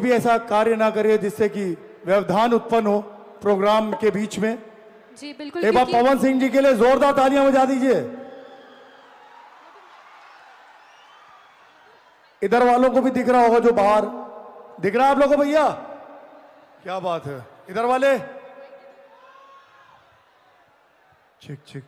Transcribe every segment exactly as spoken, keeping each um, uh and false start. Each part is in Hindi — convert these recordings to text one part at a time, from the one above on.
भी ऐसा कार्य ना करिए जिससे कि व्यवधान उत्पन्न हो प्रोग्राम के बीच में। जी बिल्कुल। एक बार पवन सिंह जी के लिए जोरदार तालियां बजा दीजिए। इधर वालों को भी दिख रहा होगा जो बाहर दिख रहा है आप लोगों को भैया, क्या बात है। इधर वाले ठीक ठीक।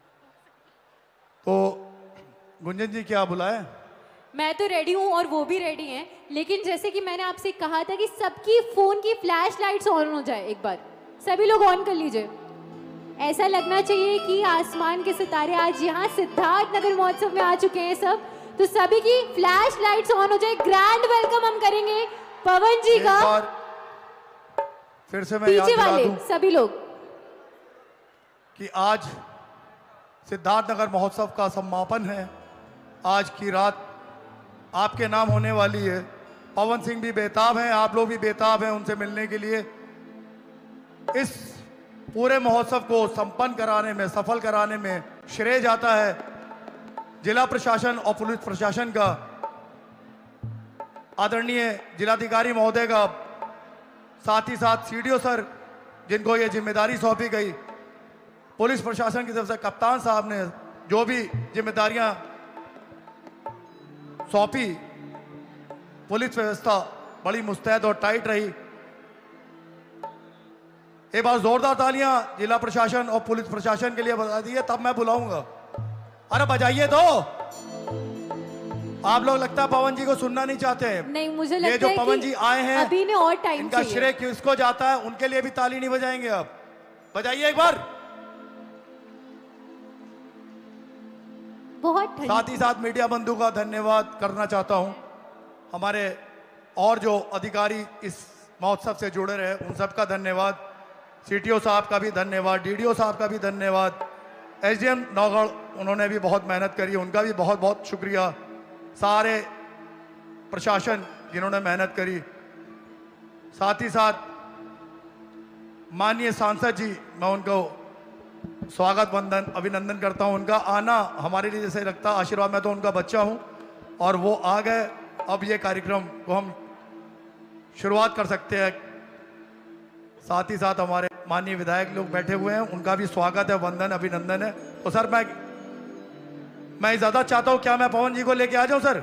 तो गुंजन जी क्या बुलाए? मैं तो रेडी हूँ और वो भी रेडी हैं, लेकिन जैसे कि मैंने आपसे कहा था कि सबकी फोन की फ्लैश लाइट्स ऑन हो जाए, एक बार सभी लोग ऑन कर लीजिए। ऐसा लगना चाहिए कि आसमान के सितारे आज यहाँ सिद्धार्थ नगर महोत्सव में आ चुके हैं सब, तो सभी की फ्लैश लाइट्स ऑन हो जाए। ग्रैंड वेलकम हम करेंगे पवन जी का। फिर से मैं याद दिला दूं सभी लोग कि आज सिद्धार्थ नगर महोत्सव का समापन है। आज की रात आपके नाम होने वाली है। पवन सिंह भी बेताब हैं, आप लोग भी बेताब हैं उनसे मिलने के लिए। इस पूरे महोत्सव को संपन्न कराने में, सफल कराने में श्रेय जाता है जिला प्रशासन और पुलिस प्रशासन का, आदरणीय जिलाधिकारी महोदय का, साथ ही साथ सीडीओ सर जिनको ये जिम्मेदारी सौंपी गई, पुलिस प्रशासन की तरफ से कप्तान साहब ने जो भी जिम्मेदारियां सौंपी, पुलिस व्यवस्था बड़ी मुस्तैद और टाइट रही। एक बार जोरदार तालियां जिला प्रशासन और पुलिस प्रशासन के लिए बजा दीजिए, तब मैं बुलाऊंगा। अरे बजाइए तो। आप लोग लगता है पवन जी को सुनना नहीं चाहते हैं। नहीं, मुझे लगता ये जो है पवन जी आए हैं अभी ने और टाइम इनका श्रेय किसको जाता है, उनके लिए भी ताली नहीं बजाएंगे। आप बजाइए एक बार। बहुत साथ ही साथ मीडिया बंधु का धन्यवाद करना चाहता हूं। हमारे और जो अधिकारी इस महोत्सव से जुड़े रहे उन सबका धन्यवाद। सीटीओ साहब का भी धन्यवाद, डीडीओ साहब का भी धन्यवाद, एसडीएम नौगढ़ उन्होंने भी बहुत मेहनत करी, उनका भी बहुत बहुत शुक्रिया। सारे प्रशासन जिन्होंने मेहनत करी, साथ ही साथ माननीय सांसद जी, मैं उनको स्वागत वंदन अभिनंदन करता हूं। उनका आना हमारे लिए जैसे लगता आशीर्वाद। मैं तो उनका बच्चा हूं और वो आ गए। अब ये कार्यक्रम को हम शुरुआत कर सकते हैं। साथ ही साथ हमारे माननीय विधायक लोग बैठे हुए हैं, उनका भी स्वागत है, वंदन अभिनंदन है। तो सर मैं मैं इजाजत चाहता हूं, क्या मैं पवन जी को लेके आ जाऊं सर?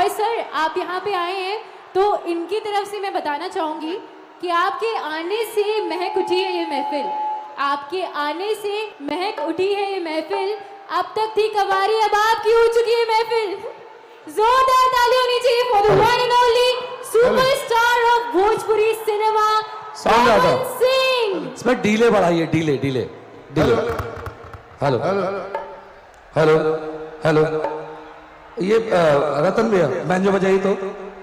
और सर आप यहाँ पे आए हैं तो इनकी तरफ से मैं बताना चाहूँगी कि आपके आने से महक उठी है ये महफिल, आपके आने से महक उठी है ये महफिल। अब तक थी कवारी, अब आपकी हो चुकी है महफिल। जोरदार ताली होनी चाहिए for the one and only superstar of Bhojpuri cinema Pawan Singh. इसमें डीले बढ़ाइए, delay delay delay. Hello hello hello, ये अ, रतन भैया बैंजो बजाइए तो,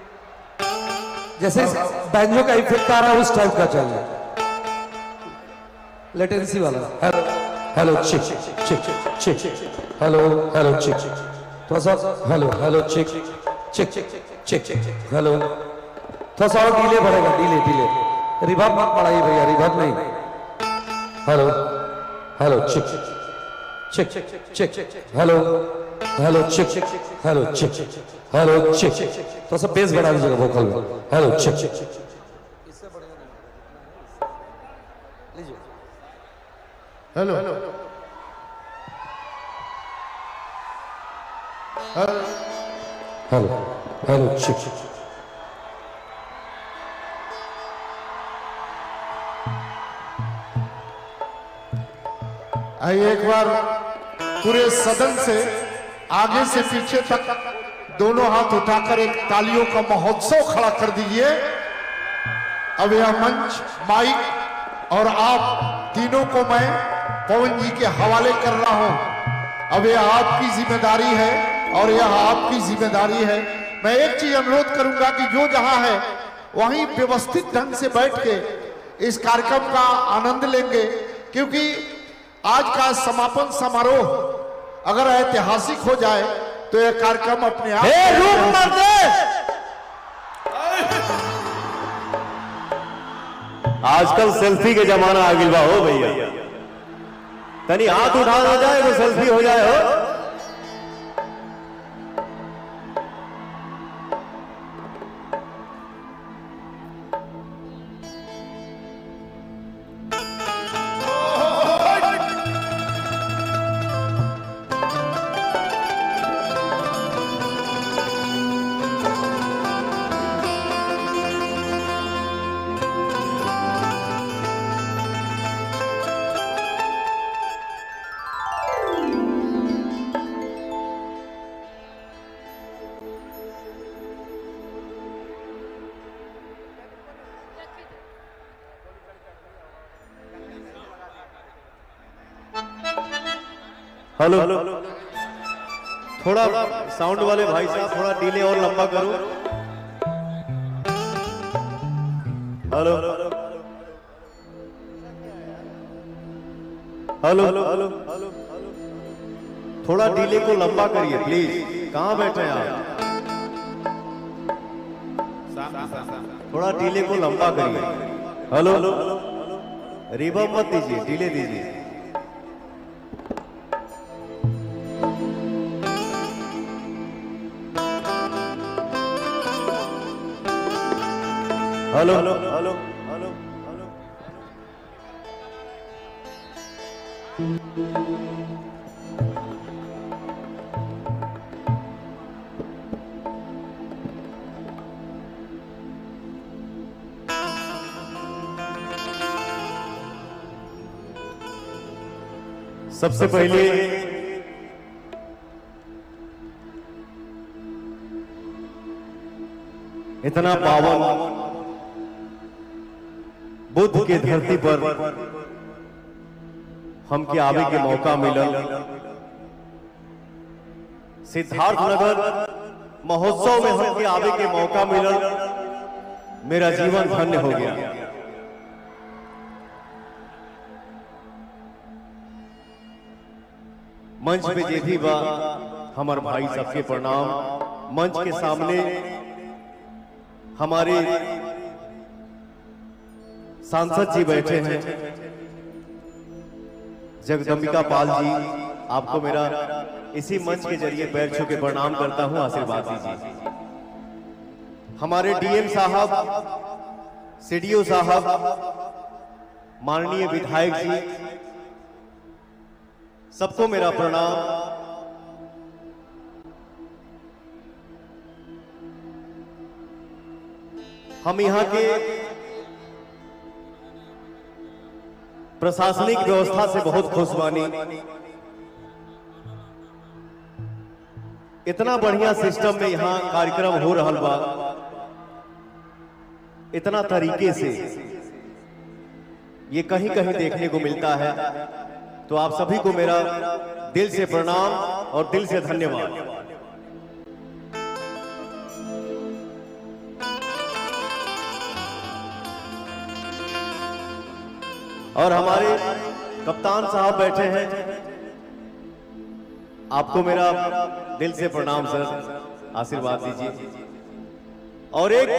जैसे बैंजो का इफेक्ट आ रहा है उस टाइप का चाहिए, लेटेंसी वाला। Hello hello check check check, hello hello check, थोड़ा सा hello hello check check check check, hello थोड़ा सा और डीले बढ़ेगा, डीले डीले, रिवर्ब मत बढ़ाइए भैया, रिवर्ब नहीं। Hello hello check check check, hello hello check, hello check, hello check, थोड़ा सा बेस बढ़ा दीजिएगा वोकल में। Hello check check, hello hello hello चिक। आइए एक बार पूरे सदन से आगे से पीछे तक दोनों हाथ उठाकर एक तालियों का महोत्सव खड़ा कर दीजिए। अब यह मंच, माइक और आप तीनों को मैं पवन जी के हवाले कर रहा हूं। अब यह आपकी जिम्मेदारी है और यह आपकी जिम्मेदारी है। मैं एक चीज अनुरोध करूंगा कि जो जहां है वहीं व्यवस्थित ढंग से बैठ के इस कार्यक्रम का आनंद लेंगे, क्योंकि आज का समापन समारोह अगर ऐतिहासिक हो जाए तो यह कार्यक्रम अपने आप आजकल सेल्फी के जमाना आ गिलवा हो भैया, तनी हाथ उठा ना जाए तो सेल्फी हो जाए हो। हेलो, थोड़ा साउंड वाले भाई साहब थोड़ा डिले और लंबा करो। हेलो हेलो हेलो, थोड़ा डिले को लंबा करिए प्लीज। कहां बैठे हैं आप? थोड़ा डिले को लंबा करिए। हेलो, रिवर्ब मत दीजिए, डिले दीजिए। Hello hello hello hello hello, सबसे पहले इतना पावन बुद्ध के धरती पर हमके आवे के मौका मिलल। सिद्धार्थ नगर महोत्सव में हमके आवे के मौका मिलल, मेरा जीवन धन्य हो गया। मंच पे जे भी बा हमार भाई सबके प्रणाम। मंच के सामने हमारे सांसद जी बैठे हैं, जगदम्बिका पाल जी, आपको मेरा इसी मंच के जरिए पैर छू के प्रणाम करता हूं, आशीर्वाद दीजिए। हमारे डीएम साहब, सीडीओ साहब, माननीय विधायक जी, सबको मेरा प्रणाम। हम यहाँ के प्रशासनिक व्यवस्था से बहुत खुश बानी। इतना बढ़िया सिस्टम में यहाँ कार्यक्रम हो रहा बा, इतना तरीके से ये कहीं कहीं देखने को मिलता है। तो आप सभी को मेरा दिल से प्रणाम और दिल से धन्यवाद। और हमारे कप्तान साहब बैठे हैं, आपको मेरा दिल से प्रणाम सर, आशीर्वाद दीजिए। और एक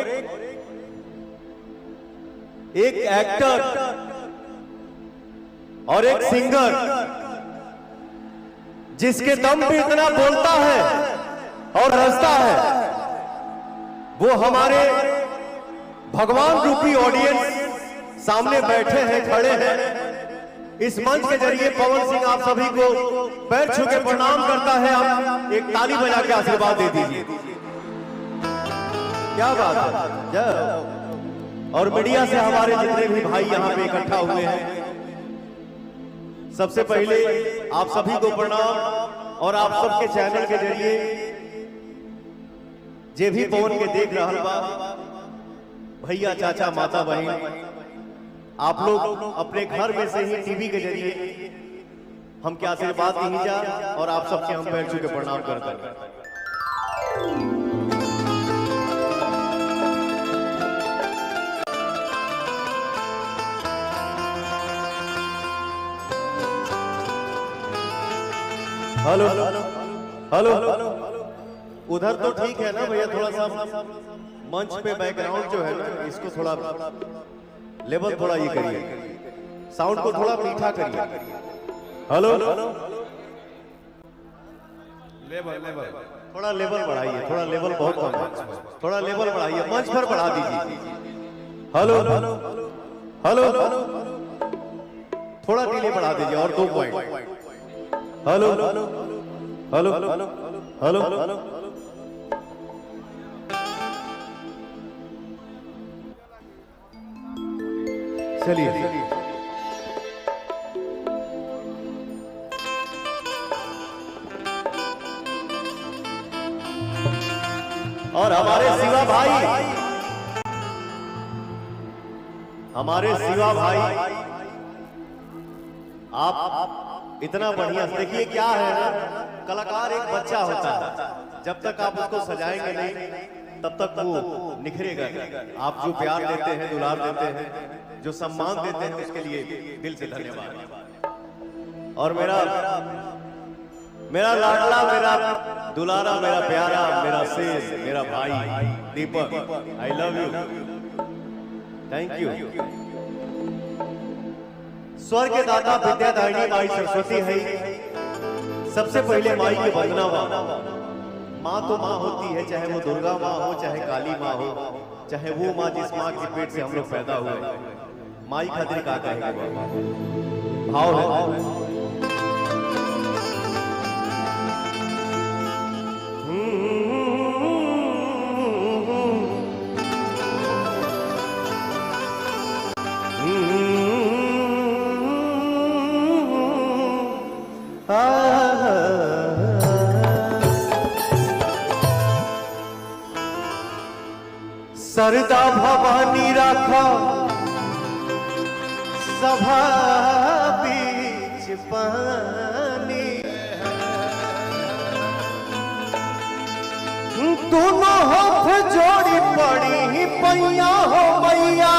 एक एक्टर और एक सिंगर जिसके दम पे इतना बोलता है और हंसता है, वो हमारे भगवान रूपी ऑडियंस सामने बैठे हैं, खड़े हैं। इस मंच के जरिए पवन सिंह आप सभी को पैर छू के प्रणाम करता है। आप एक ताली बजा के आशीर्वाद दे दीजिए। क्या बात है, जय। और मीडिया से हमारे जितने भी भाई यहाँ पे इकट्ठा हुए हैं, सबसे पहले आप सभी को प्रणाम। और आप सबके चैनल के जरिए जे भी पवन के देख रहा बा, भैया चाचा माता बहन, आप लोग अपने घर में से ही टीवी के जरिए हम क्या आशीर्वाद दी जा, और आप सबके हम पैर छू के प्रणाम करते हैं। हेलो हेलो, उधर तो ठीक है ना भैया, थोड़ा सा मंच पे बैकग्राउंड जो है ना, इसको थोड़ा लेवल थोड़ा ये करिए, साउंड को थोड़ा मीठा करिए। हेलो, लेवल लेवल थोड़ा लेवल बढ़ाइए, थोड़ा लेवल बहुत कम है, थोड़ा लेवल बढ़ाइए, मंच पर बढ़ा दीजिए। हेलो हेलो, थोड़ा डिले बढ़ा दीजिए और दो point. Hello hello hello hello, चलिए। और हमारे शिवा भाई, हमारे शिवा भाई, आप इतना बढ़िया, देखिए क्या है ना, कलाकार एक बच्चा होता है, जब तक आप उसको सजाएंगे नहीं तब तक वो निखरेगा नहीं। आप जो प्यार देते हैं, दुलार देते हैं, जो सम्मान देते हैं, उसके लिए दिल से धन्यवाद। और मेरा मेरा लाडला, मेरा दुलारा, मेरा प्यारा, मेरा शेष, मेरा भाई Deepak, I love you, thank you. स्वर के दाता विद्यादायिनी माई सरस्वती है। सबसे पहले माई की वंदना बा। माँ तो माँ होती है, चाहे वो दुर्गा माँ हो, चाहे काली माँ हो, चाहे वो माँ जिस माँ के पेट से हम लोग पैदा हुए। माई खातिर का कहेंगे, भाव है। सरदा भवानी राखा सभा बीच पानी, दोनों हाथ जोड़ी पड़ी पैया हो मैया,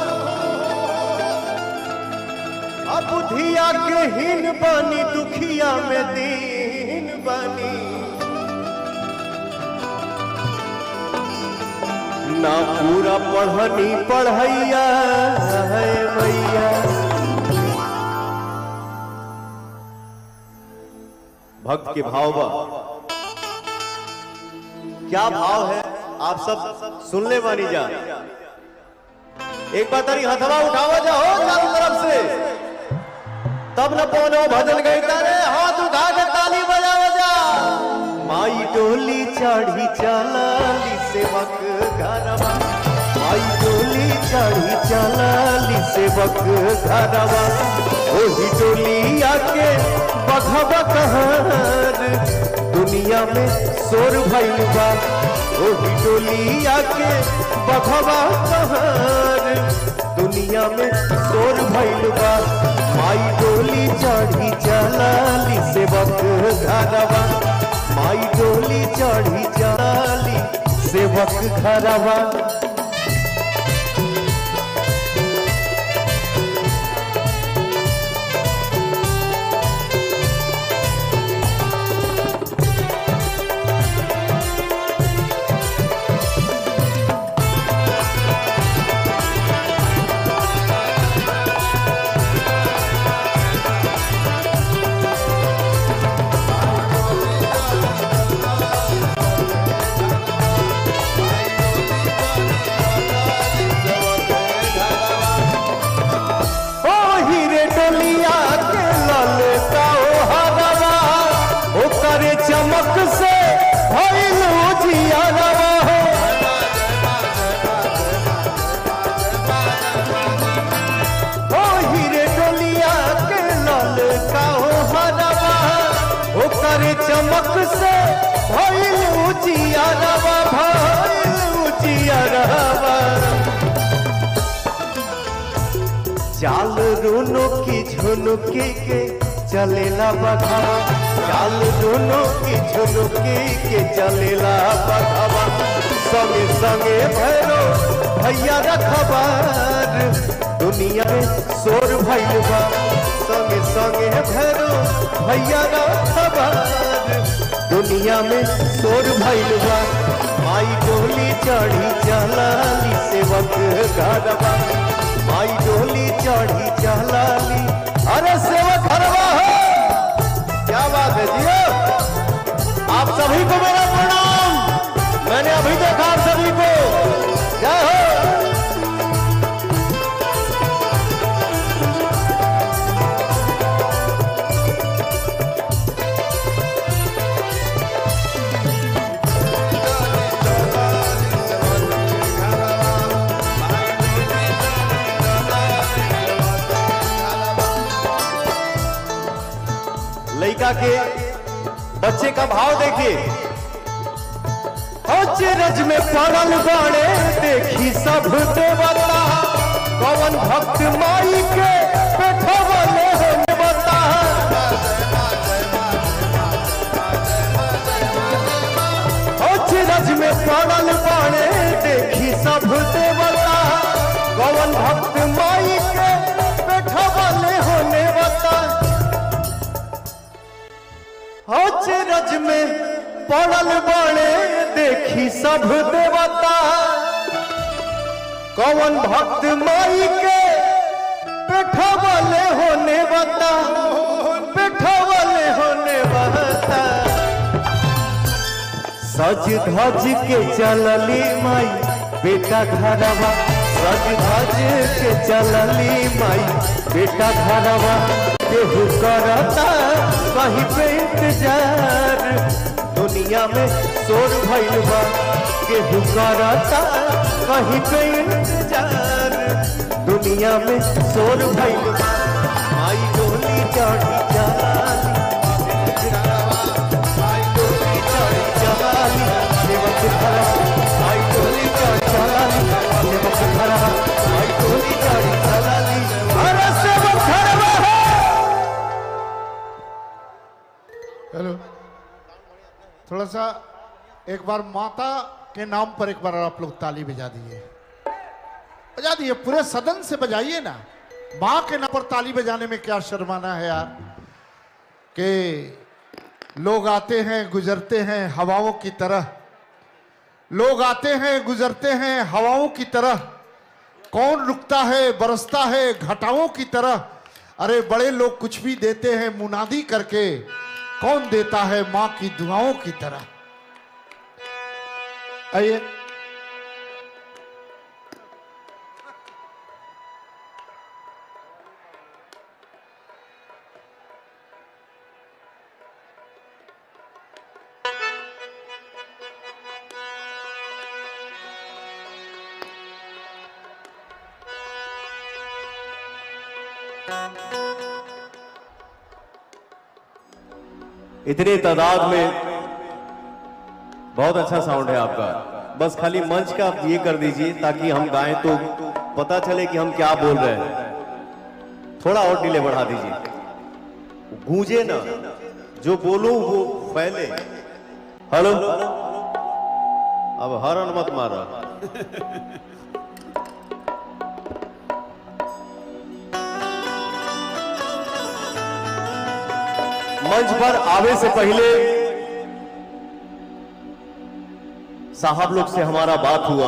अब बुधिया के हीन बानी, दुखिया में दीन बानी। ना पूरा पढ़नी पढ़ैया है मैया। भक्त के भाव बा, क्या भाव है, आप सब सुन ले मानी जा। एक बार तारी हथवा उठावा जाओ चारों तरफ से, तब न पौनो भजन गई तारे, हाथ उठा के ताली बजा बजा। माई डोली चढ़ी चलाली सेवक घरवा, माई चढ़ी चलाली सेवक घरवा ओही डोलिया के बघवा कहार दुनिया में शोर भइल बा ओही डोलिया के बघवा कहार दुनिया में शोर भइल बा माई डोली चढ़ी चलाली सेवक घरवा माई डोली चढ़ी चलाली सेवक घरवा चमक से भइल उजियारवा हो ओ हीरे डोलिया के लाल का हो हरवा ओकर चमक से भइल उजियारवा भइल उजियारवा चाल रोनो की झुनुकी के चलेला बघावा चाल दोनों की झुनुकी के चलेला बघावा संगे संगे भैरो भैया रखबार दुनिया में शोर भइल बा संगे संगे भैरो भैया रखबार दुनिया में शोर भइल बा माई डोली चढ़ी चलाली सेवक घरवा माई डोली चढ़ी चलाली अरे सेवक घरवा हो क्या बात है जी आप सभी को मेरा प्रणाम मैंने अभी देखा आप सभी को जय हो लड़का के बच्चे का भाव देखिए रज में पड़ल बाड़े देखी सब देवता पवन भक्त माई के बैठवले होने बता रज में पड़ल बाड़े देखी सब देवता पवन भक्त माई के बैठवले होने बता रज में पड़ल बाड़े देखी सब देवता कौन भक्त माई के बैठवले होने बता बैठवले होने बता सज धज के चलली माई बेटा घरवा सज धज के चलली माई बेटा घरवा केहू करता कहीं पे इंतजार दुनिया में शोर भइल बा केहू करता कहीं पे इंतजार दुनिया में शोर भइल बा माई डोली चढ़ी चलाली माई डोली चढ़ी चलाली सेवक घरवा माई डोली चढ़ी चलाली सेवक घरवा माई डोली चढ़ी चलाली अरे सेवक घरवा हेलो थोड़ा सा एक बार माता के नाम पर एक बार आप लोग ताली बजा दिए बजा दिए पूरे सदन से बजाइए ना माँ के नाम पर ताली बजाने में क्या शर्माना है यार कि लोग आते हैं गुजरते हैं हवाओं की तरह लोग आते हैं गुजरते हैं हवाओं की तरह कौन रुकता है बरसता है घटाओं की तरह अरे बड़े लोग कुछ भी देते हैं मुनादी करके कौन देता है मां की दुआओं की तरह आइए इतने तादाद में बहुत अच्छा साउंड है आपका। बस खाली मंच का ये कर दीजिए ताकि हम गाएं तो पता चले कि हम क्या बोल रहे हैं। थोड़ा और डिले बढ़ा दीजिए, गूंजे ना, जो बोलूं वो फैले। हेलो, अब हॉर्न मत मारा। मंच पर आवे से पहले साहब लोग से हमारा बात हुआ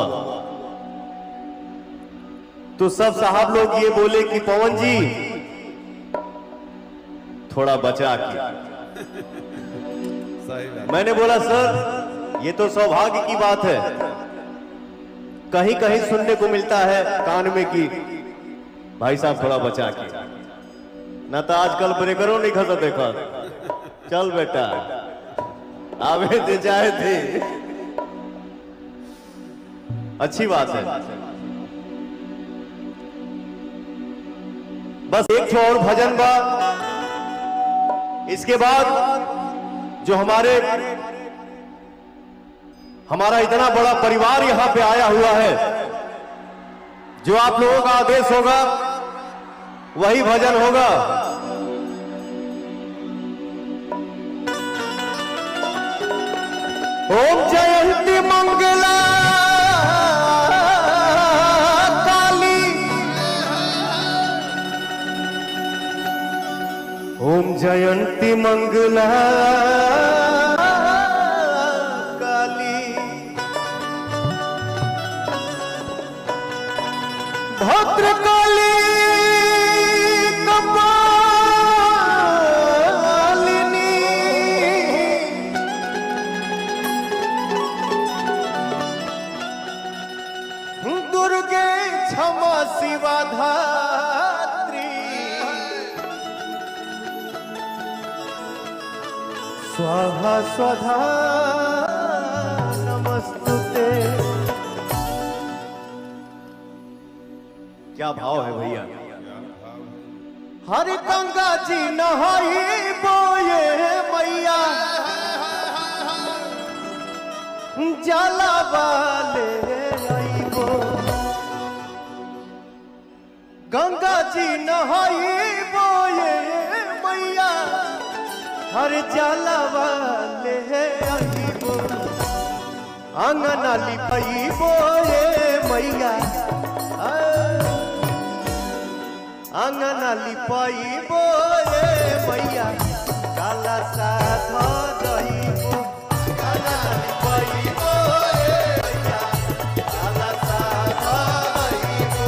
तो सब साहब लोग ये बोले कि पवन जी थोड़ा बचा के। मैंने बोला सर ये तो सौभाग्य की बात है, कहीं कहीं सुनने को मिलता है कान में कि भाई साहब थोड़ा बचा के, ना तो आजकल ब्रेकरों नहीं खसा देखा। चल बेटा आवे दे जाए थे, अच्छी बात है। बस एक ठो और भजन बा, इसके बाद जो हमारे हमारा इतना बड़ा परिवार यहां पे आया हुआ है, जो आप लोगों का आदेश होगा वही भजन होगा। ओम जयंती मंगला काली, ओम जयंती मंगला काली, भद्रकाली धात्री, स्वाहा स्वधा नमस्तुते। क्या भाव है भैया। हर गंगा जी नहाई बोए मैया, जाला वाले आई बो। गंगा जी नहाई बोए मैया, हर जाला वाले आईबो। आंगना लिपाई बोए मैया, आंगना लिपाई बोए मैया, काला साधा दईबो। आंगना लिपाई बोए मैया, काला साधा दईबो।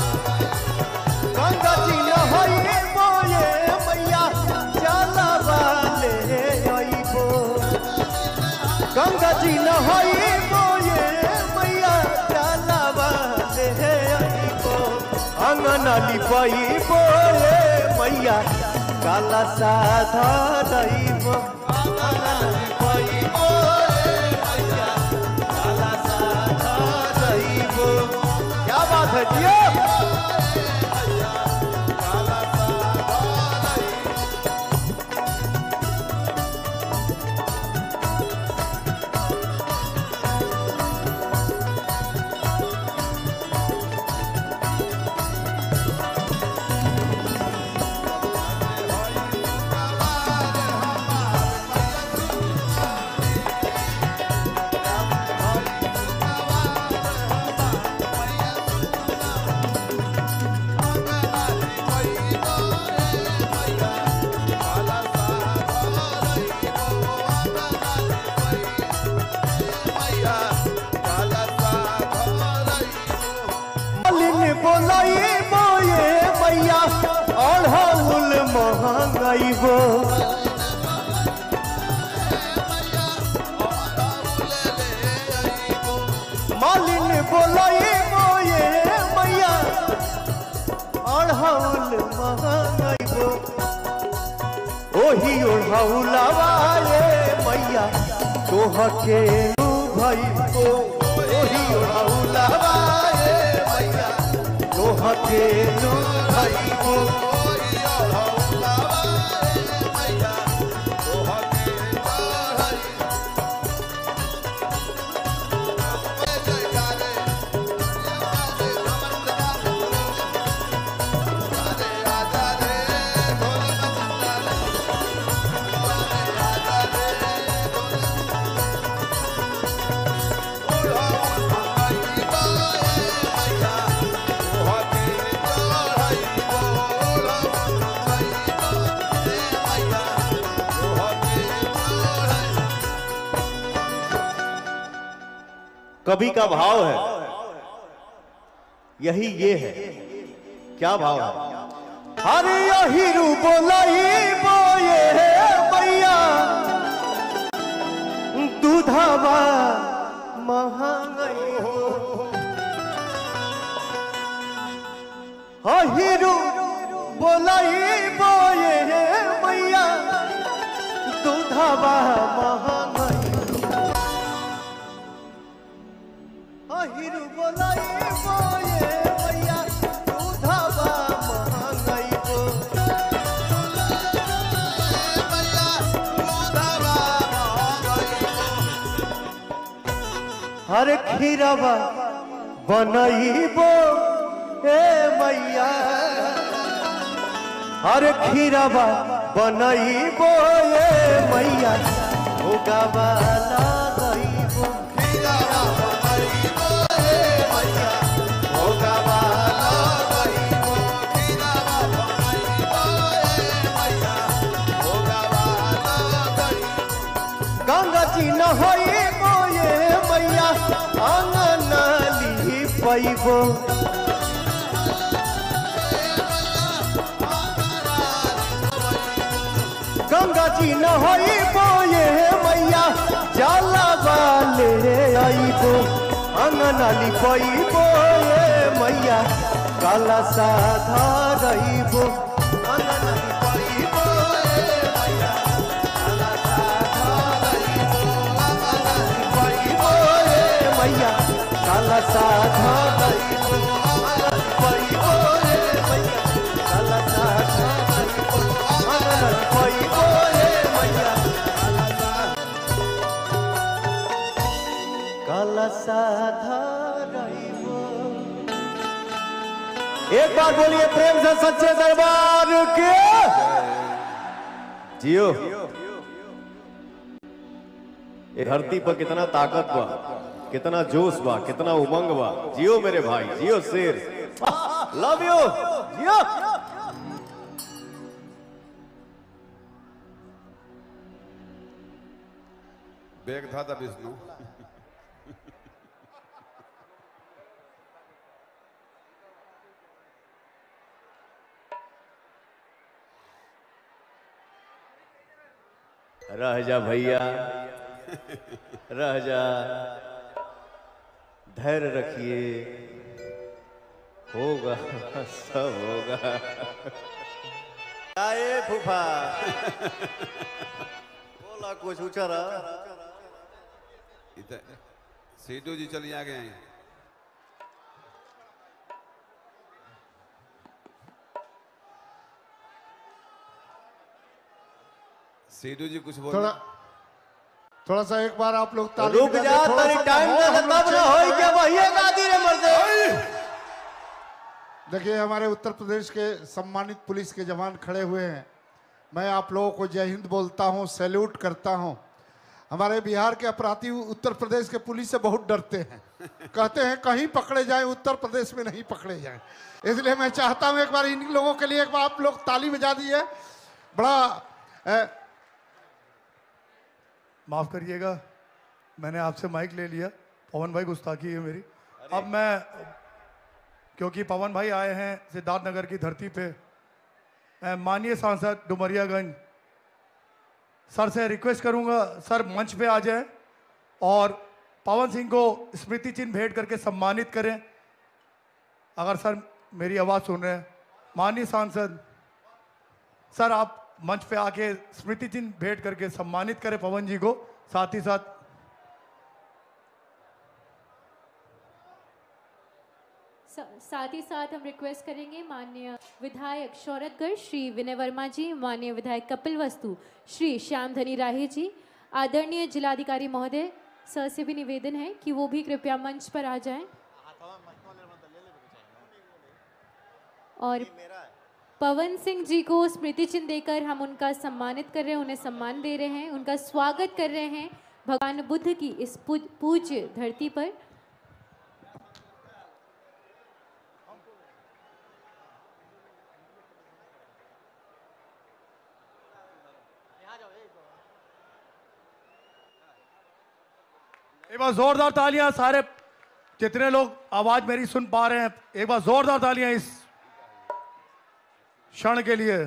गंगा जी नहाई बोए मैया, जाला वाले आईबो। गंगा जी नहाई बोए मैया, जाला वाले आईबो। अंगना लिपाई बोए मैया, काला साधा दईबो। अंगना लिपाई बोए मैया, काला साधा दईबो। क्या बात है जियो। महंगाईबो मालिन बोलाई बोए मैया, अढ़ौल महंगाईबो। ओही ओढ़ौलावाए मैया, तोहके भाईबो। ओही ओढ़ौलावाए मैया, तोहके भाईबो। कवि का भाव है, यही ये है। क्या भाव है? अरे यही रूप बोलाई बोए मैया दूधवा महंगाई अहिरू बोलाई बोए मैया दूधवा महंगाई अहिरू बोलाई बोए मैया दूधवा महंगाई को हर खीरवा बनईबो ए मैया हर खीरवा बनईबो ए मैया भोगावा लगईबो खीरवा बनईबो ए मैया भोगावा लगईबो खीरवा बनईबो ए मैया भोगावा लगईबो गंगा जी न होईबो ए मैया अंगनाली पैबो गंगा जी न होईबो ये मैया जाला वाले आईबो अंगनाली पैबो ये मैया काला साधा रहीबो अंगनाली पैबो ये मैया काला साधा रहीबो अंगनाली पैबो ये मैया काला साधा रहीबो अंगनाली पैबो ये मैया काला साधा रहीबो अंगनाली पैबो ये मैया काला साधा रहीबो। एक बार बोलिए प्रेम से सच्चे दरबार के जियो। ये धरती पर कितना ताकत बा, कितना जोश बा, कितना उमंग बा। जियो मेरे भाई, जियो शेर, लव यू, जियो। बेग था था विष्णु। रह जा भैया, रह जा, धैर्य रखिए, होगा सब होगा। आए फूफा बोला कुछ ऊंचा रहा। सेठू जी चलिए आ गए हैं। सेठू जी कुछ बोल। थोड़ा थोड़ा सा एक बार आप लोग ताली रुक बजा जा, दे, थोड़ा तेरी सा टाइम माहौल ना हम लोग तब ना होई क्या वही गादी रे मर्दे। देखिए हमारे उत्तर प्रदेश के सम्मानित पुलिस के जवान खड़े हुए हैं। मैं आप लोगों को जय हिंद बोलता हूं, सैल्यूट करता हूं। हमारे बिहार के अपराधी उत्तर प्रदेश के पुलिस से बहुत डरते हैं, कहते हैं कहीं पकड़े जाएं, उत्तर प्रदेश में नहीं पकड़े जाएं। इसलिए मैं चाहता हूं एक बार इन लोगों के लिए एक बार आप लोग ताली बजा दिए। बड़ा ए, माफ करिएगा, मैंने आपसे माइक ले लिया। पवन भाई गुस्ताखी है मेरी। अब मैं, क्योंकि पवन भाई आए हैं सिद्धार्थनगर की धरती पे, मैं माननीय सांसद डुमरियागंज सर से रिक्वेस्ट करूंगा, सर मंच पे आ जाएं और पवन सिंह को स्मृति चिन्ह भेंट करके सम्मानित करें। अगर सर मेरी आवाज़ सुन रहे हैं, माननीय सांसद सर आप मंच पे आके स्मृति चिन्ह भेंट करके सम्मानित करें पवन जी को। साथ ही साथ साथ ही साथ हम रिक्वेस्ट करेंगे माननीय विधायक शौरतगढ़ श्री विनय वर्मा जी, माननीय विधायक कपिल वस्तु श्री श्याम धनी राही जी, आदरणीय जिलाधिकारी महोदय सर से भी निवेदन है कि वो भी कृपया मंच पर आ जाएं। और पवन सिंह जी को स्मृति चिन्ह देकर हम उनका सम्मानित कर रहे हैं, उन्हें सम्मान दे रहे हैं, उनका स्वागत कर रहे हैं भगवान बुद्ध की इस पूज्य धरती पर। एक बार जोरदार तालियां सारे कितने लोग आवाज मेरी सुन पा रहे हैं? एक बार जोरदार तालियां इस क्षण के लिए।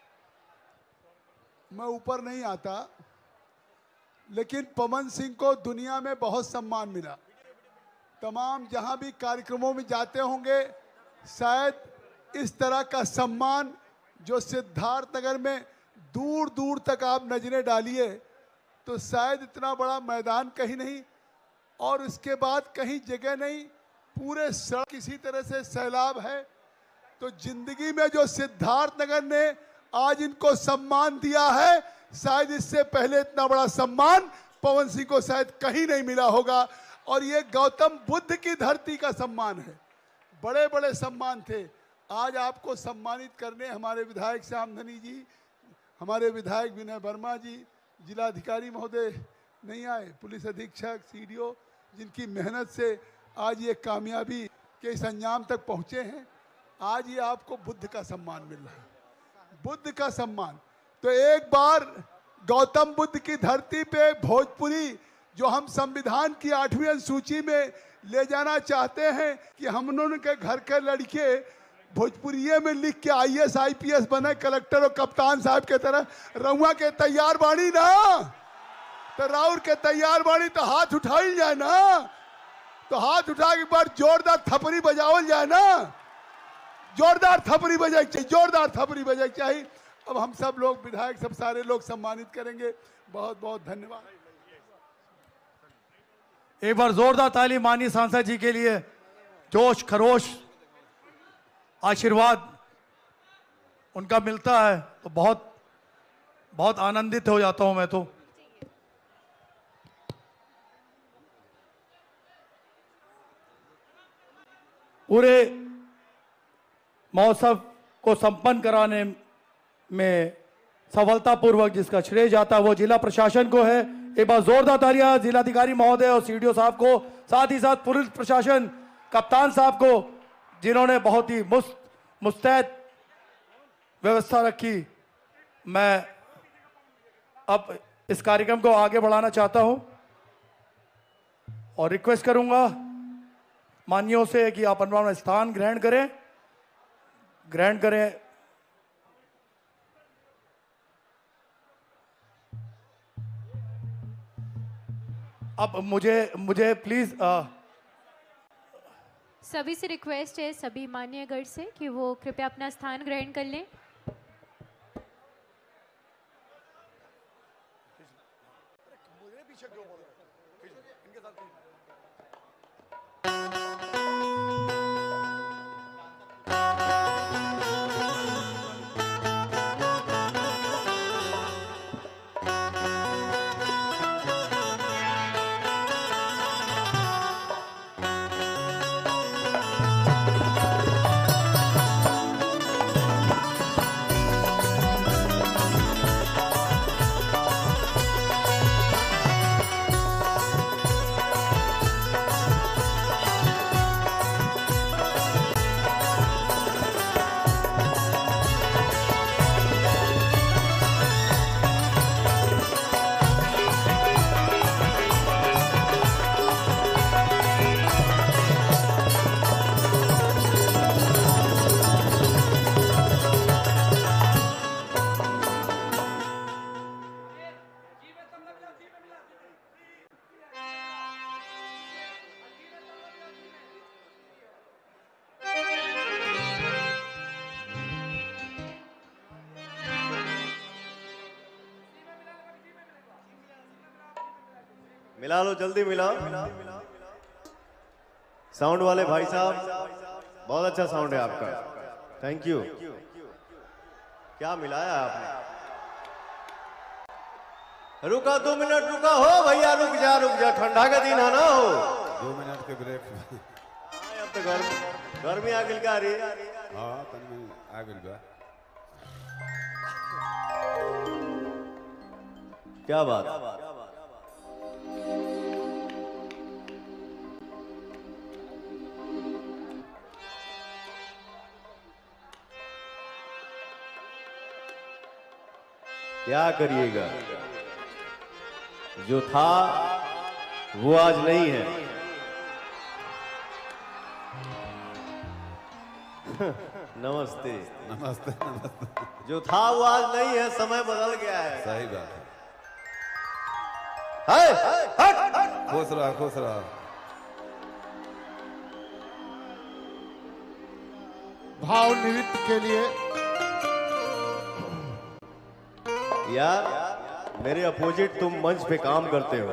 मैं ऊपर नहीं आता, लेकिन पवन सिंह को दुनिया में बहुत सम्मान मिला। तमाम जहां भी कार्यक्रमों में जाते होंगे, शायद इस तरह का सम्मान जो सिद्धार्थ नगर में दूर दूर तक आप नजरें डालिए तो शायद इतना बड़ा मैदान कहीं नहीं, और उसके बाद कहीं जगह नहीं, पूरे सड़क इसी तरह से सैलाब है। तो जिंदगी में जो सिद्धार्थ नगर ने आज इनको सम्मान दिया है, शायद इससे पहले इतना बड़ा सम्मान पवन सिंह को शायद कहीं नहीं मिला होगा। और ये गौतम बुद्ध की धरती का सम्मान है। बड़े बड़े सम्मान थे। आज आपको सम्मानित करने हमारे विधायक श्यामधनी जी, हमारे विधायक विनय वर्मा जी, जिलाधिकारी महोदय नहीं आए, पुलिस अधीक्षक, सीडीओ, जिनकी मेहनत से आज ये कामयाबी के इस अंजाम तक पहुँचे हैं। आज ये आपको बुद्ध का सम्मान मिल रहा है, बुद्ध का सम्मान। तो एक बार गौतम बुद्ध की धरती पे भोजपुरी, जो हम संविधान की आठवीं अनुसूची में ले जाना चाहते हैं कि हम उन्होंने के घर के लड़के भोजपुरिये में लिख के आईएएस आईपीएस बने, कलेक्टर और कप्तान साहब के तरह। रउआ के तैयार बाणी ना, तो राउर के तैयार बाणी तो हाथ उठाई जाए ना, तो हाथ उठा के एक बार जोरदार थपड़ी बजावल जाए ना, जोरदार थपड़ी बजाई चाहिए, जोरदार थपड़ी बजाई चाहिए। अब हम सब लोग विधायक सब सारे लोग सम्मानित करेंगे। बहुत बहुत धन्यवाद। एक बार जोरदार ताली माननीय सांसद जी के लिए। जोश खरोश आशीर्वाद उनका मिलता है तो बहुत बहुत आनंदित हो जाता हूं मैं। तो पूरे महोत्सव को संपन्न कराने में सफलतापूर्वक जिसका श्रेय जाता है वो जिला प्रशासन को है। एक बार जोरदार तालियां जिलाधिकारी महोदय और सीडीओ साहब को, साथ ही साथ पुलिस प्रशासन, कप्तान साहब को, जिन्होंने बहुत ही मुस्त मुस्तैद व्यवस्था रखी। मैं अब इस कार्यक्रम को आगे बढ़ाना चाहता हूं और रिक्वेस्ट करूंगा मान्यों से कि आप अपना स्थान ग्रहण करें ग्रहण करें। अब मुझे मुझे प्लीज आ, सभी से रिक्वेस्ट है, सभी मान्यगढ़ से, कि वो कृपया अपना स्थान ग्रहण कर लें। मिला लो, जल्दी मिलाओ। साउंड वाले भाई साहब, बहुत अच्छा साउंड है आपका, थैंक यू। क्या मिलाया आपने? रुका दो मिनट, रुका हो भैया, रुक जा रुक जा, ठंडा का दिन है ना हो। दो मिनट के ब्रेक। अब तो गर्मी गर्मी आ गई का रही। हाँ तनी आ गई बा। क्या बात? क्या करिएगा, जो था वो आज नहीं है। नमस्ते। नमस्ते नमस्ते। जो था वो आज नहीं है, समय बदल गया है। सही बात है। खुश रहा खुश रहा। भाव नृत्य के लिए यार मेरे अपोजिट तुम मंच पे काम करते हो,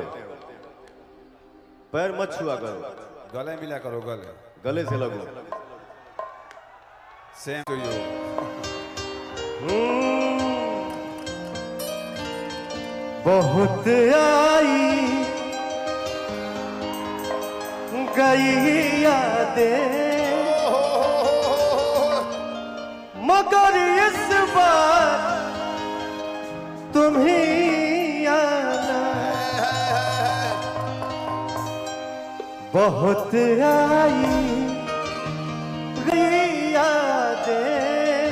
पैर मत छुआ करो, गले मिला करो, गले गले से लगो। Same to you. बहुत आई गई यादें, मगर इस बार तुम ही आना। बहुत आई गई यादें,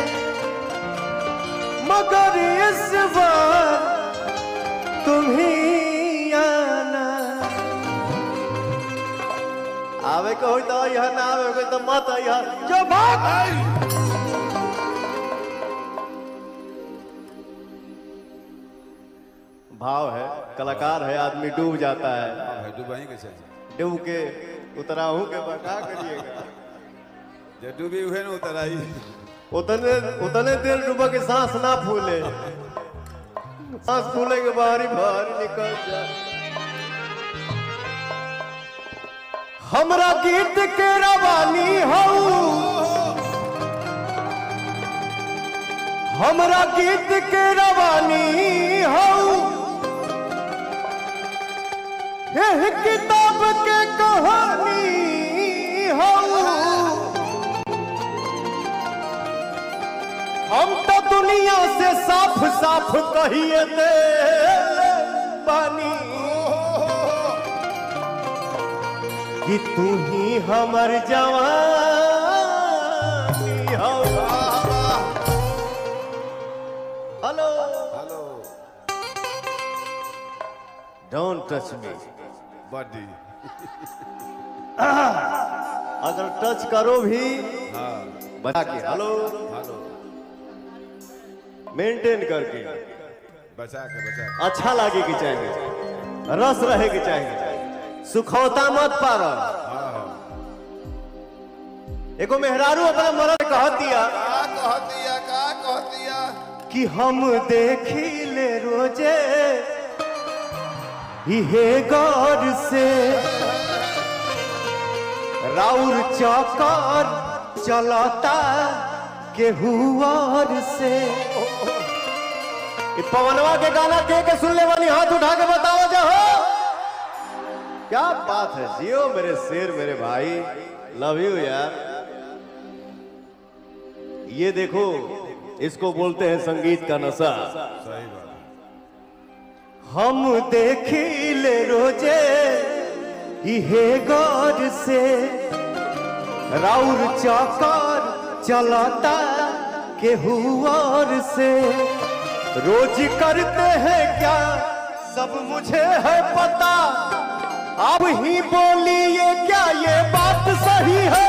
मगर इस बार तुम ही आना। आवे को तो यह ना आवे को तो मत यह जो भाग। भाव है, कलाकार है, आदमी डूब जाता है। डूबाई के चाहिए, डूब के उतरा हूं के बका करिएगा। जब डूबी हुए ना उतराई, उतने उतने देर डूबा के सांस ना फूले, सांस फूले के बाहर ही बाहर निकल जाए। हमरा गीत के रवानी हूँ, हमरा गीत के रवानी हूँ, यह किताब के कहानी हूँ। हम तो दुनिया से साफ साफ कहिए दे पानी कि तू ही हमर जवानी हो। Hello hello don't touch me body. अगर टच करो भी हाँ बता के हेलो हेलो मेंटेन करके बचा के बचा के। अच्छा लगे कि चाहिए, रस रहे कि चाहिए, सुखौता मत पारो। हाँ हाँ एगो मेहरारू अपना मर्द कह दिया का कह दिया का कह दिया कि हम देखी ले रोजे इहे गौर से, राउर चौकर चलता केहू और से। ये पवनवा के गाना के के सुन ले वाली, हाथ उठा के बताओ जो हो। क्या बात है, जियो मेरे शेर मेरे भाई, लव यू यार। ये देखो इसको बोलते हैं संगीत का नशा। सही बात। हम देखी ले रोजे इहे गौर से, राउर चौकर चलता केहू और से। रोज करते हैं क्या सब मुझे है पता, आप ही बोलिए क्या ये बात सही है।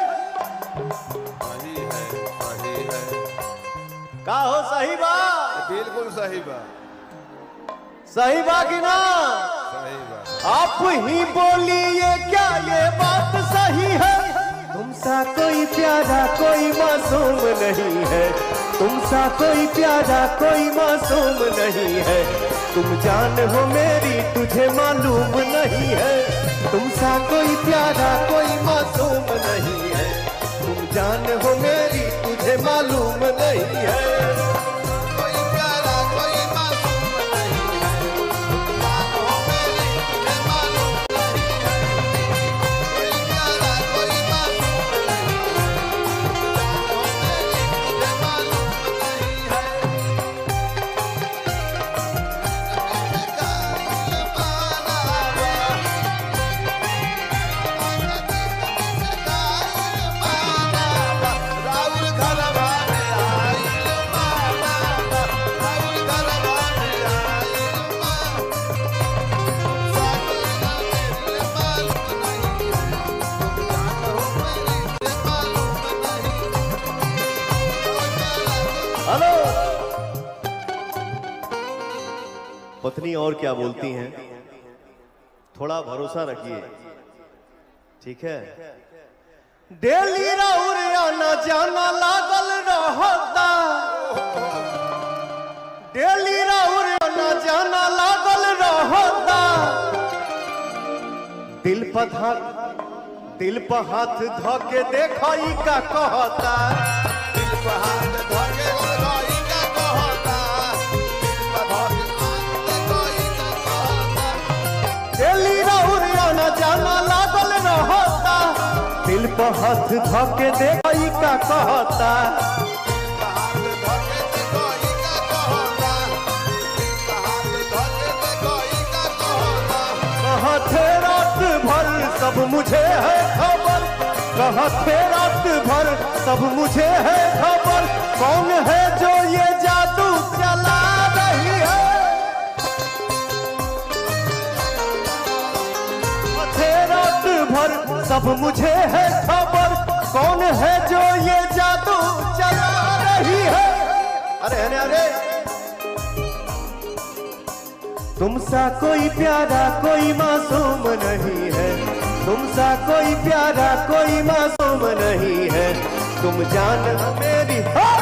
सही है सही है, का हो सही बात, बिल्कुल सही बात, सही बात कि ना। सही बात। आप ही बोलिए क्या ये बात सही है। तुमसा कोई प्यारा कोई मासूम नहीं है, तुमसा कोई प्यारा कोई मासूम नहीं है। तुम जान हो मेरी तुझे मालूम नहीं है, तुमसा कोई प्यारा कोई मासूम नहीं है। तुम जान हो मेरी तुझे मालूम नहीं है। कोई प्यारा कोई मासूम नहीं है, जान हो मेरी तुझे मालूम नहीं है। कोई प्यारा कोई मासूम नहीं है, जान हो मेरी तुझे मालूम नहीं है। राहुल घर भाने आइल पत्नी और क्या बोलती हैं, थोड़ा भरोसा रखिए, ठीक है। डेली राउर आना जाना लागल रहता, डेली राउर आना जाना लागल रहता, दिल पर हाथ दिल पर हाथ धो के देखई का कहता, दिल पर हाथ धर के लगाई का कहता, दिल पर हाथ लगाई का कहता, डेली राउर आना जाना लागल रहता, दिल पर हाथ धो के देखई का कहता, हाथ धर के लगाई का कहता, दिल पर हाथ धर के लगाई का कहता। कहाँ थे रात भर सब मुझे है खबर, कहाँ थे रात भर सब मुझे है खबर, कौन है जो ये जादू चला रही है, थे रात भर सब मुझे है खबर, कौन है जो ये जादू चला रही है। अरे अरे अरे तुमसा कोई प्यारा कोई मासूम नहीं है, तुमसा कोई प्यारा कोई मासूम नहीं है, तुम जान मेरी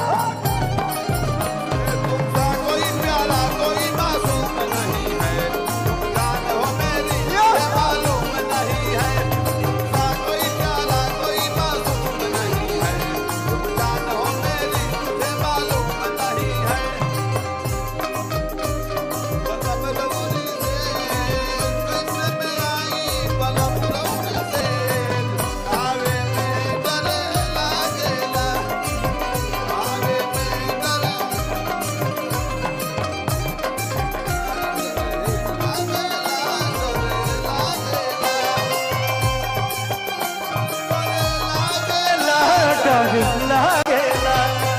तुमसा कोई प्यारा कोई मासूम नहीं है, जान हो मेरी ये मालूम नहीं है, तुमसा कोई प्यारा कोई मासूम नहीं है, जान हो मेरी ये मालूम नहीं है। बलम लौरी से कैसे में आई, बलम लौरी से आवे में डर लागेला, आवे में डर डर लागेला।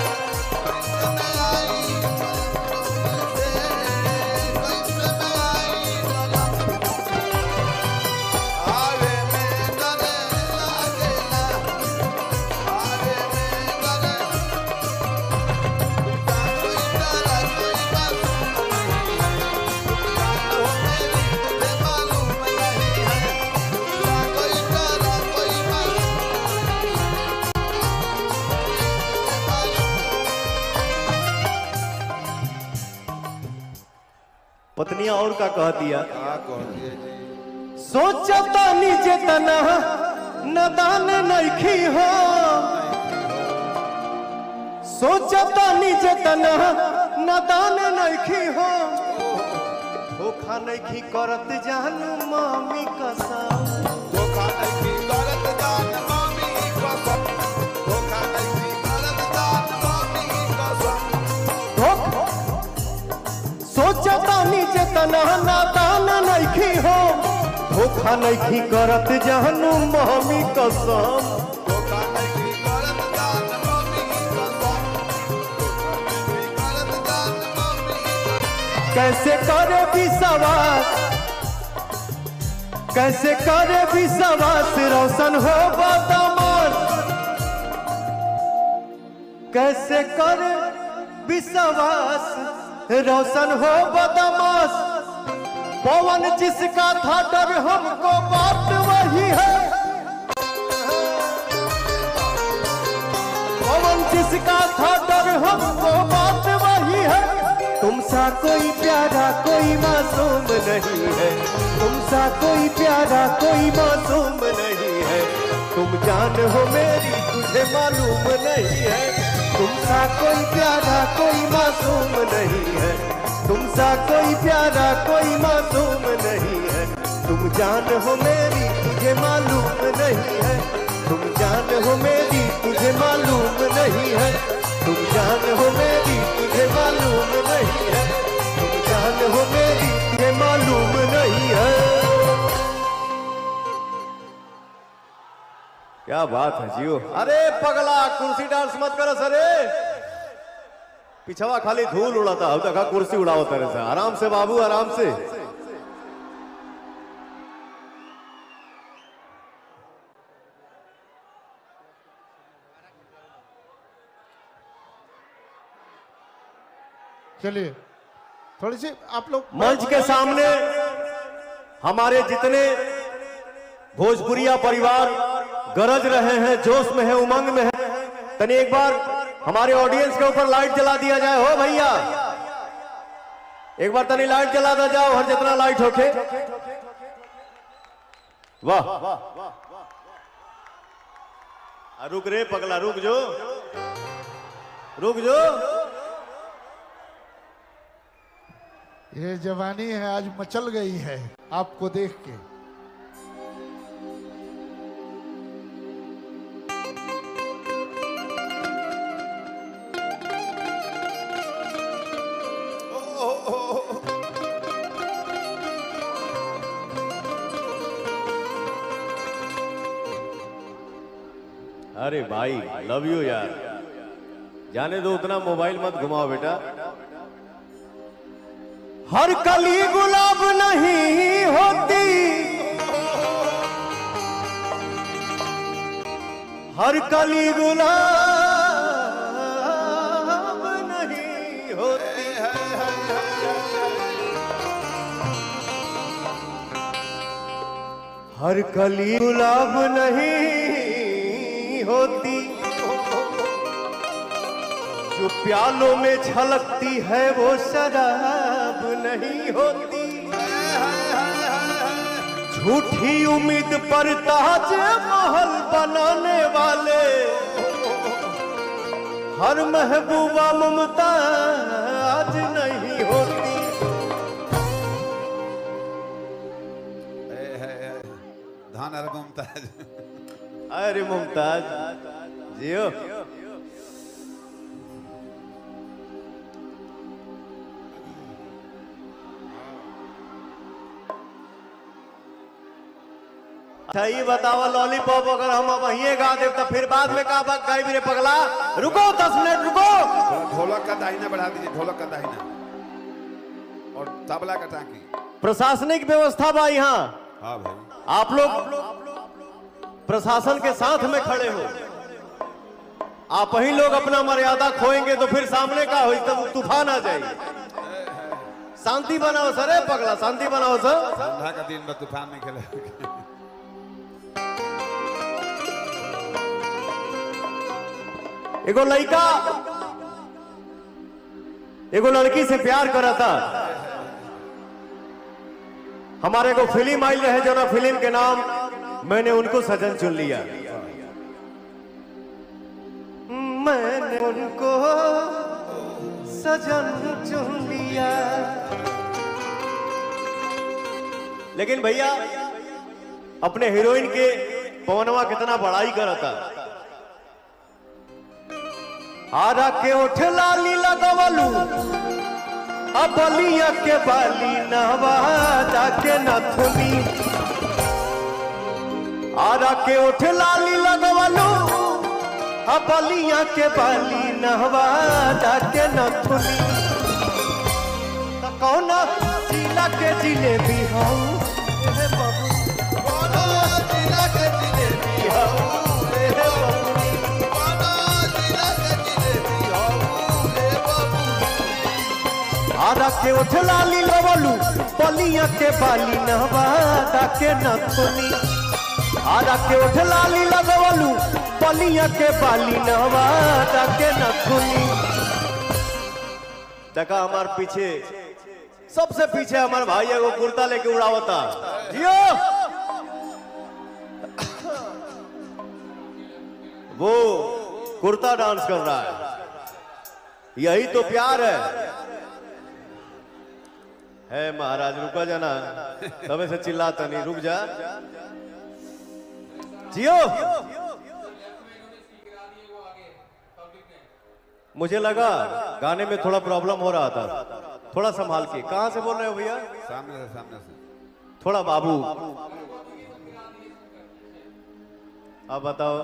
पत्नियां और का कह दिया, क्या कहती है जी? सोचता निजे तना नदान नइखी हो, सोचता निजे तना नदान नइखी हो, धोखा नइखी करत जानू मम्मी कसम, धोखा नहीं करत जान मामी कसम, धोखा नहीं करत जान मामी कसम, धोखा सोचता निजे तना नदान नइखी हो, धोखा नइखी करत जानू मम्मी कसम, धोखा नहीं करत जान मामी कसम, धोखा नहीं करत जान मामी कसम। कैसे करे विश्वास, कैसे करे विश्वास रोशन हो बदमाश, कैसे करे विश्वास रोशन हो बदमाश, पवन जिसका था डर हमको बात वही है, पवन जिसका था डर हमको बात वही है, तुमसा कोई प्यारा कोई मासूम नहीं है, तुमसा कोई प्यारा कोई मासूम नहीं है, तुम जान हो मेरी तुझे मालूम नहीं है, तुमसा कोई प्यारा कोई मासूम नहीं है, तुमसा कोई प्यारा कोई मासूम नहीं है, तुम जान हो मेरी तुझे मालूम नहीं है, तुम जान हो मेरी तुझे मालूम नहीं है, तुम जान हो मेरी तुझे मालूम नहीं है, तुम जान हो मेरी तुझे मालूम नहीं है। क्या बात है जियो। अरे पगला कुर्सी डांस मत करो सरे, पिछवा खाली धूल उड़ाता, अब तक कुर्सी उड़ाओ तेरे से। आराम से बाबू, आराम से। चलिए थोड़ी सी आप लोग मंच के सामने हमारे जितने भोजपुरिया परिवार गरज रहे हैं, जोश में है, उमंग में है, तनी एक बार हमारे ऑडियंस के ऊपर लाइट जला दिया जाए। हो भैया, एक बार तनी लाइट जला दा जाओ, हर जितना लाइट होके। वाह, रुक रे पगला, रुक जो, रुक जो। ये जवानी है आज मचल गई है आपको देख के। अरे भाई लव यू यार, जाने दो, उतना मोबाइल मत घुमाओ बेटा। हर कली गुलाब नहीं होती, हर कली गुलाब नहीं होती, हर कली गुलाब नहीं होती, जो प्यालों में छलकती है वो शराब नहीं होती। झूठी उम्मीद पर ताज महल बनाने वाले हर महबूबा मुमताज नहीं होती। धान अरे मुमताज, अरे मुमताज जियो। अच्छा ये बताओ, लॉलीपॉप अगर हम अब वहीं गा दे तो फिर बाद में का गाई मेरे पगला? रुको दस मिनट रुको। ढोलक का दाहिना बढ़ा दीजिए, ढोलक का दाहिना और तबला का टांकी। प्रशासनिक व्यवस्था बा यहाँ। हाँ भाई, आप लोग प्रशासन के साथ में खड़े हो, आप ही लोग अपना मर्यादा खोएंगे तो फिर सामने का हो, तब तूफान आ जाएगी। शांति बनाओ सर, ए पगला शांति बनाओ सर। ठंडा का दिन में तूफान नहीं खेले। एगो लड़का एगो लड़की से प्यार करा था। हमारे को फिल्म आई रहे जो ना, फिल्म के नाम मैंने उनको सजन चुन लिया। मैंने उनको सजन चुन लिया। लेकिन भैया अपने हीरोइन के पवनवा कितना बड़ाई करा था। आरा के उठ लाली लगवलू, अबलिया के बाली नवादा के नथुनी। आरा के उठ लाली लगवलू, अबलिया के बाली नवादा के नथुनी। तो कौना जिला के जिलेबी हूँ जिला के जिलेबी हूँ। आरा के उठ लाली लगवलू, बलिया के बाली नवादा के नथुनी। आरा के उठ लाली लगवलू, बलिया के बाली नवादा के नथुनी। देखा हमार पीछे, सबसे पीछे हमारे भाई है वो कुर्ता लेके उड़ावता। जियो वो कुर्ता डांस कर रहा है, यही तो प्यार है। है महाराज रुका जाना, तब से चिल्लाता नहीं, रुक जा जियो। मुझे लगा गाने में थोड़ा प्रॉब्लम हो रहा था, थोड़ा संभाल के। कहां से बोल रहे हो भैया? सामने से, सामने से। थोड़ा बाबू अब बताओ।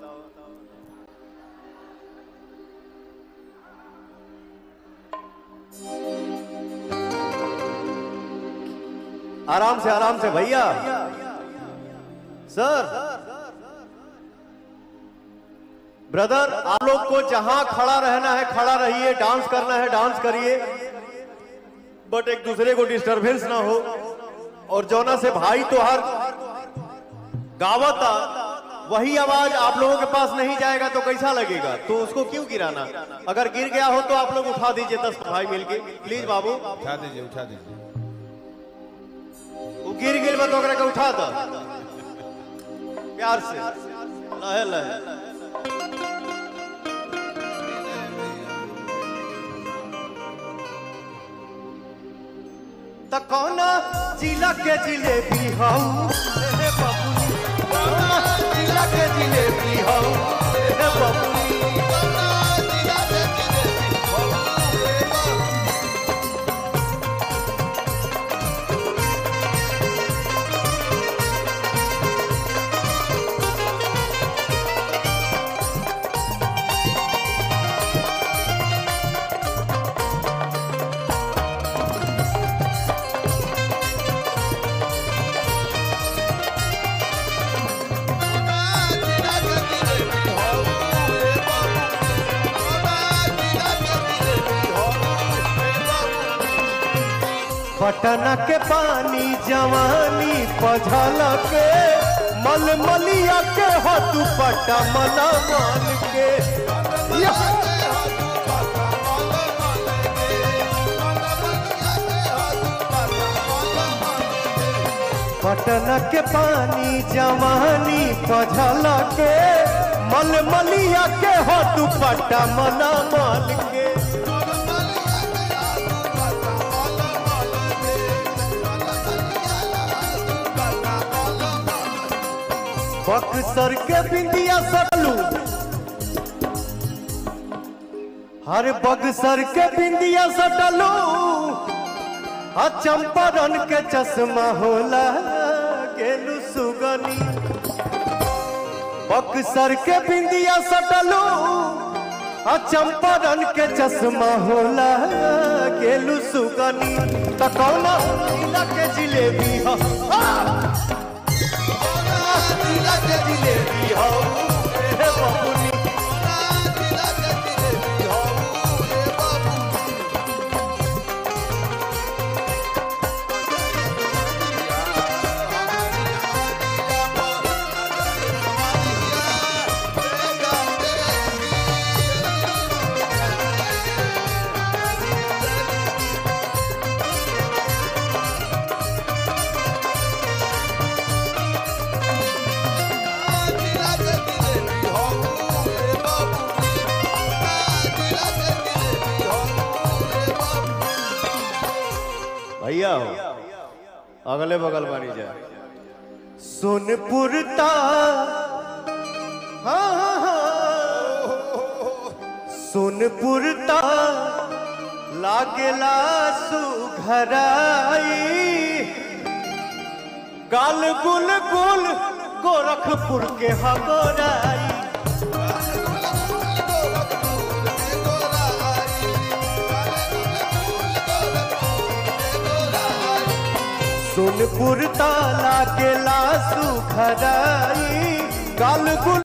आराम से आराम से भैया। सर ब्रदर, आप लोग को जहां खड़ा रहना है खड़ा रहिए, डांस करना है डांस करिए, बट एक दूसरे को डिस्टरबेंस ना हो। और जौना से भाई तो हर गावता वही आवाज आप लोगों के पास नहीं जाएगा तो कैसा लगेगा? तो उसको क्यों गिराना? अगर गिर गया हो तो आप लोग उठा दीजिए, दस भाई मिलके प्लीज। बाबू उठा दीजिए, उठा दीजिए। वो गिर गिर बत वगैरह का उठा था प्यार से, लहे लहे। त कौना जिला के जिलेबी हूँ रे बबुनी, कौना जिला के जिलेबी हूँ रे बबुनी, कौना जिला के जिलेबी हूँ रे पटना के पानी जवानी पझल के मलमलिया के हो दुपट्टा मला मान के, पटना के पानी जवानी पझल के मलमलिया के हो दुपट्टा मला मान के। बक्सर के बिंदिया सटलू, हर बक्सर के बिंदिया सटलू, आ चंपारण के चश्मा होला गेलू सुगनी। बक्सर के बिंदिया सटलू, आ चंपारण के चश्मा होला गेलू सुगनी। त कौना जिला के जिलेबी हो जिला के जिलेबी हो रे बबुनी, जिला के जिलेबी हो रे भैया हो अगले बगल मानी जाए। सोनपुर ता हाँ हाँ हाँ सोनपुर ता लागेला सुघराई, गाल गुल गुल गोरखपुर के हगोराई। सोनपुर ताला के लासू खराई, गाल गुल